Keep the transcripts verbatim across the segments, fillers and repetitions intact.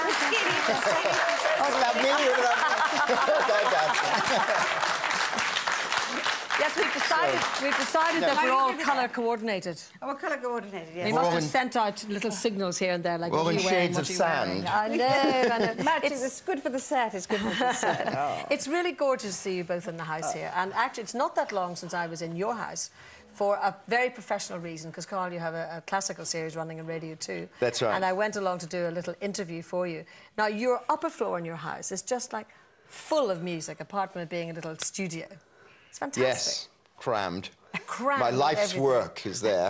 Yes, we've decided, we've decided No. that we're all colour coordinated. Oh, we're colour coordinated, yes. We We're must all have in... sent out little signals here and there, like, we're all what are in you wearing, shades what of are you sand. wearing? I know, I know. Matching, It's, it's good for the set, it's good for the set. Oh. it's really gorgeous to see you both in the house Oh. here. And actually, it's not that long since I was in your house for a very professional reason, because, Carl, you have a, a classical series running on Radio two. That's right. And I went along to do a little interview for you. Now, your upper floor in your house is just, like, full of music, apart from it being a little studio. It's fantastic. Yes, crammed. Crammed My life's everything. work is there.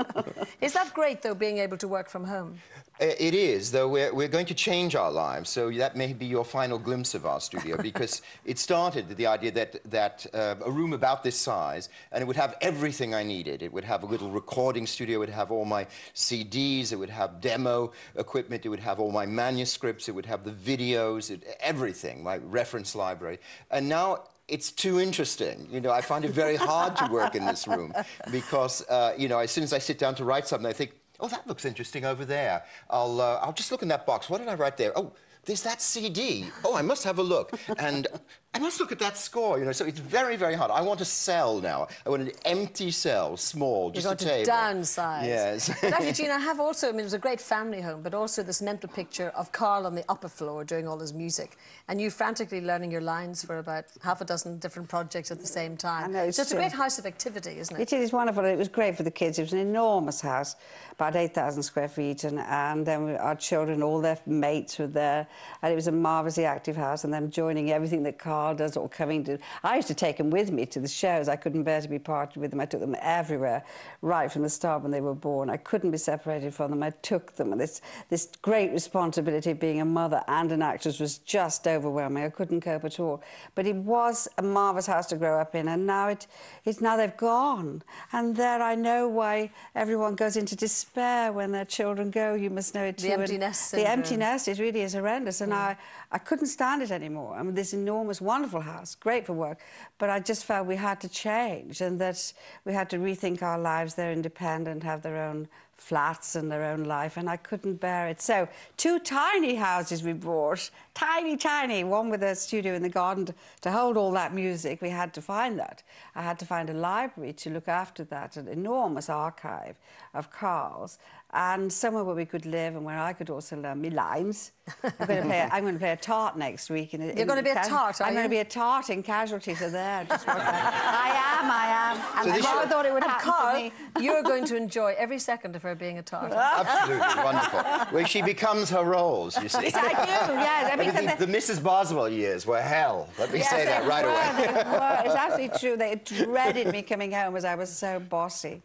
Is that great, though, being able to work from home? It is, though we're, we're going to change our lives, so that may be your final glimpse of our studio, because it started with the idea that, that uh, a room about this size, and it would have everything I needed. It would have a little recording studio, it would have all my C Ds, it would have demo equipment, it would have all my manuscripts, it would have the videos, it, everything, my reference library. And now it's too interesting. You know, I find it very hard to work in this room because, uh, you know, as soon as I sit down to write something, I think, oh, that looks interesting over there. I'll, uh, I'll just look in that box. What did I write there? Oh, there's that C D. Oh, I must have a look. And I must look at that score, you know. So it's very, very hard. I want a cell now. I want an empty cell, small, just You're a going table. to downsize. Yes. But actually, Jean, I have also, I mean, it was a great family home, but also this mental picture of Carl on the upper floor doing all his music, and you frantically learning your lines for about half a dozen different projects at the same time. I know, it's so it's true. a great house of activity, isn't it? It is wonderful. It was great for the kids. It was an enormous house, about eight thousand square feet, and, and then we, our children, all their mates were there, and it was a marvellously active house, and them joining everything that Carl does, all coming to... I used to take them with me to the shows. I couldn't bear to be parted with them. I took them everywhere, right from the start when they were born. I couldn't be separated from them. I took them, and this, this great responsibility of being a mother and an actress was just overwhelming. I couldn't cope at all. But it was a marvellous house to grow up in, and now it, it's now they've gone. And there I know why everyone goes into despair when their children go. You must know it too. The empty nest syndrome. The empty nest, it really is horrendous. And I, I couldn't stand it anymore. I mean, this enormous, wonderful house, great for work, but I just felt we had to change and that we had to rethink our lives. They're independent, have their own flats and their own life, and I couldn't bear it. So two tiny houses we bought, tiny, tiny, one with a studio in the garden to, to hold all that music. We had to find that. I had to find a library to look after that, an enormous archive of Carl's, and somewhere where we could live and where I could also learn my lines. I'm going to play a, I'm going to play a tart next week. In, You're in going to be a tart, are I'm you? going to be a tart in Casualty, so there. Just watch that. I am, I am. And So I this never should- thought it would And happen Carl, to me. you're going to enjoy every second of her being a tart. Absolutely wonderful. Where she becomes her roles, you see. Yes, I do, yes. I mean, the, the, the Missus Boswell years were hell. Let me yes, say that they right were, away. they were. It's absolutely true. They dreaded me coming home as I was so bossy.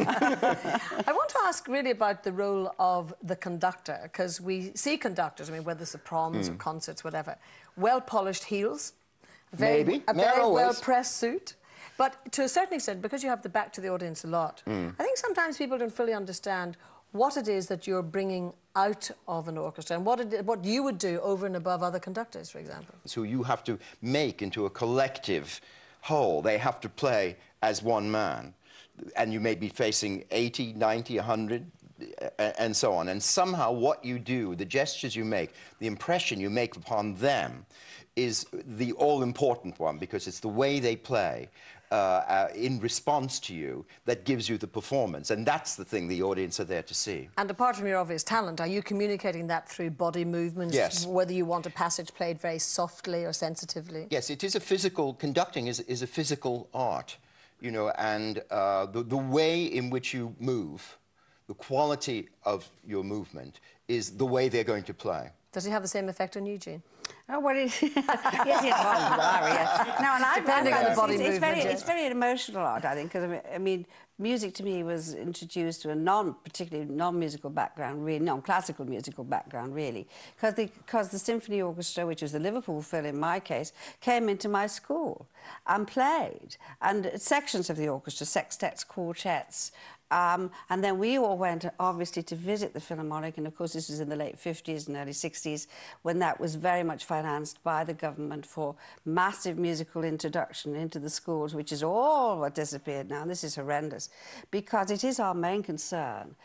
I want to ask really about the role of the conductor, because we see conductors, I mean, whether it's the proms Mm. or concerts, whatever, well-polished heels, a very, Maybe. a Not very always. well-pressed suit. But to a certain extent, because you have the back to the audience a lot, Mm. I think sometimes people don't fully understand what it is that you're bringing out of an orchestra and what, it, what you would do over and above other conductors, for example. So you have to make into a collective whole. They have to play as one man. And you may be facing eighty, ninety, a hundred, and so on. And somehow what you do, the gestures you make, the impression you make upon them is the all-important one, because it's the way they play uh, uh, in response to you that gives you the performance. And that's the thing the audience are there to see. And apart from your obvious talent, are you communicating that through body movements? Yes. Whether you want a passage played very softly or sensitively? Yes, it is a physical, conducting is, is a physical art, you know, and uh, the, the way in which you move, the quality of your movement is the way they're going to play. Does it have the same effect on you, Jean? Oh, well, it, yes, yes, well, yeah. No, and I, Depending I, on the body it's, it's movement, very, yeah. it's very an emotional art, I think, because I mean, I mean, music to me was introduced to a non, particularly non-musical background, really non-classical musical background, really, because the because the symphony orchestra, which was the Liverpool Phil in my case, came into my school and played, and sections of the orchestra, sextets, quartets. Um, and then we all went, obviously, to visit the Philharmonic, and of course this was in the late fifties and early sixties, when that was very much financed by the government for massive musical introduction into the schools, which is all what disappeared now, and this is horrendous, because it is our main concern.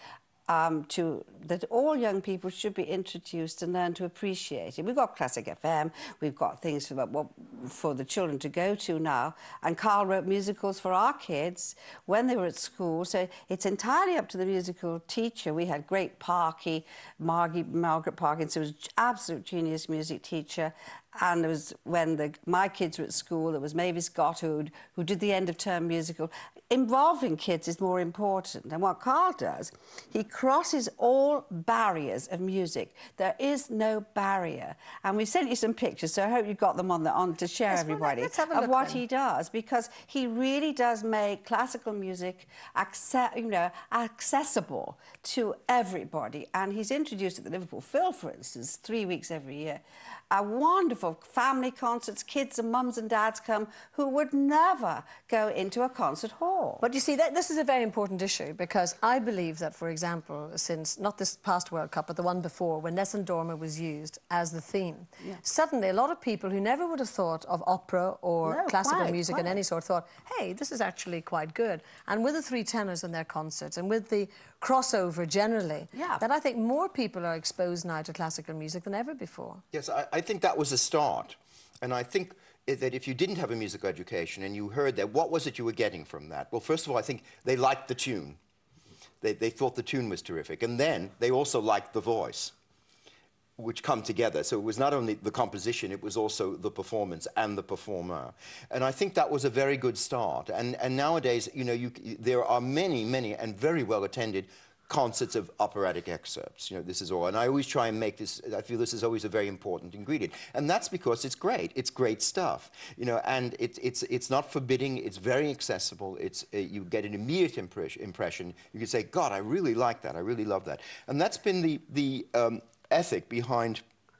um, to that all young people should be introduced and learn to appreciate it. We've got Classic F M, we've got things for, well, for the children to go to now, and Carl wrote musicals for our kids when they were at school, so it's entirely up to the musical teacher. We had great Parky, Margie, Margaret Parkinson was an absolute genius music teacher, and there was, when the, my kids were at school, there was Mavis Scott who, who did the end-of-term musical. Involving kids is more important, and what Carl does, he crosses all barriers of music. There is no barrier, and we sent you some pictures, so I hope you got them on the on to share yes, everybody well, let's have a of look what then. he does, because he really does make classical music acce you know, accessible to everybody, and he's introduced at the Liverpool Phil, for instance, three weeks every year, a wonderful family concerts. Kids and mums and dads come who would never go into a concert hall. But you see, that, this is a very important issue, because I believe that, for example, since not this past World Cup, but the one before, when Nessun Dorma was used as the theme, yeah. suddenly a lot of people who never would have thought of opera or no, classical quite, music quite. in any sort thought, hey, this is actually quite good. And with the three tenors in their concerts and with the crossover generally, yeah. that I think more people are exposed now to classical music than ever before. Yes, I, I think that was a start. And I think that if you didn't have a musical education and you heard that, what was it you were getting from that? Well, first of all, I think they liked the tune. They, they thought the tune was terrific. And then they also liked the voice, which come together. So it was not only the composition, it was also the performance and the performer. And I think that was a very good start. And, and nowadays, you know, you, there are many, many and very well attended concerts of operatic excerpts. You know, this is all. And I always try and make this, I feel this is always a very important ingredient. And that's because it's great. It's great stuff. You know, and it, it's, it's not forbidding. It's very accessible. It's, uh, you get an immediate impress impression. You can say, God, I really like that. I really love that. And that's been the, the um, ethic behind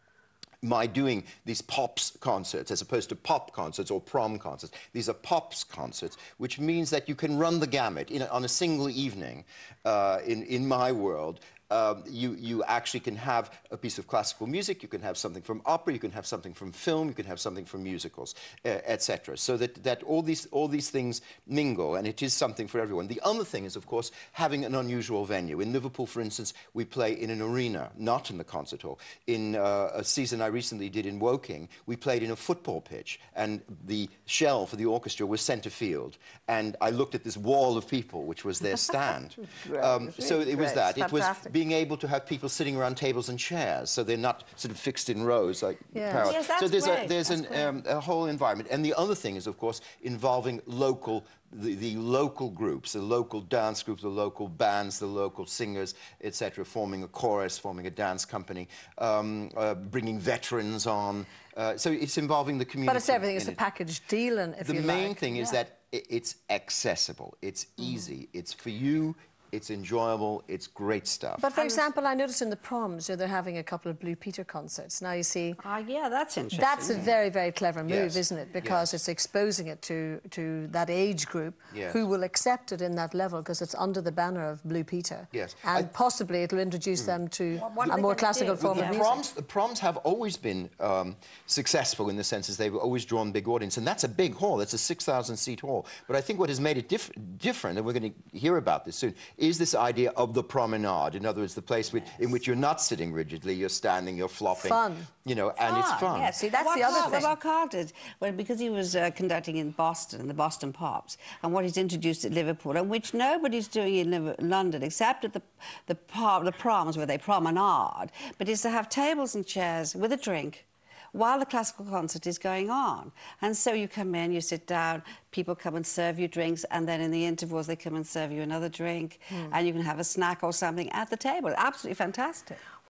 my doing these pops concerts as opposed to pop concerts or prom concerts. These are pops concerts, which means that you can run the gamut in a, on a single evening uh, in, in my world. Um, you, you actually can have a piece of classical music, you can have something from opera, you can have something from film, you can have something from musicals, uh, et cetera. So that, that all, these, all these things mingle, and it is something for everyone. The other thing is, of course, having an unusual venue. In Liverpool, for instance, we play in an arena, not in the concert hall. In uh, a season I recently did in Woking, we played in a football pitch, and the shell for the orchestra was centre field. And I looked at this wall of people, which was their stand. um, so it was that. It was being able to have people sitting around tables and chairs, so they're not sort of fixed in rows like yes. Yes, parallel. that's so there's great. a there's that's an, um, a whole environment, and the other thing is, of course, involving local the, the local groups, the local dance groups, the local bands, the local singers, et cetera, forming a chorus, forming a dance company, um, uh, bringing veterans on. Uh, so it's involving the community. But it's everything. It's it. a package deal, and if the you main like. thing is yeah. that it's accessible, it's easy, it's for you. It's enjoyable, it's great stuff. But for example, I noticed in the proms, you know, they're having a couple of Blue Peter concerts. Now you see, Ah, uh, yeah, that's interesting. that's a very, very clever move, Yes. isn't it? Because Yes. it's exposing it to to that age group Yes. who will accept it in that level because it's under the banner of Blue Peter. Yes. And I, possibly it'll introduce mm. them to What- what are a they more gonna classical do? form the of music. proms, the proms have always been um, successful in the sense that they've always drawn big audience, and that's a big hall. That's a six thousand seat hall. But I think what has made it diff different, and we're going to hear about this soon, is this idea of the promenade. In other words, the place with, in which you're not sitting rigidly, you're standing, you're flopping. Fun. You know, and it's fun. Yeah, See, that's what the other Carl, thing. What Carl did, well, because he was uh, conducting in Boston, in the Boston Pops, and what he's introduced at Liverpool, and which nobody's doing in Liv London, except at the, the, pop, the proms, where they promenade, but is to have tables and chairs with a drink while the classical concert is going on. And so you come in, you sit down, people come and serve you drinks, and then in the intervals they come and serve you another drink, mm. and you can have a snack or something at the table. Absolutely fantastic.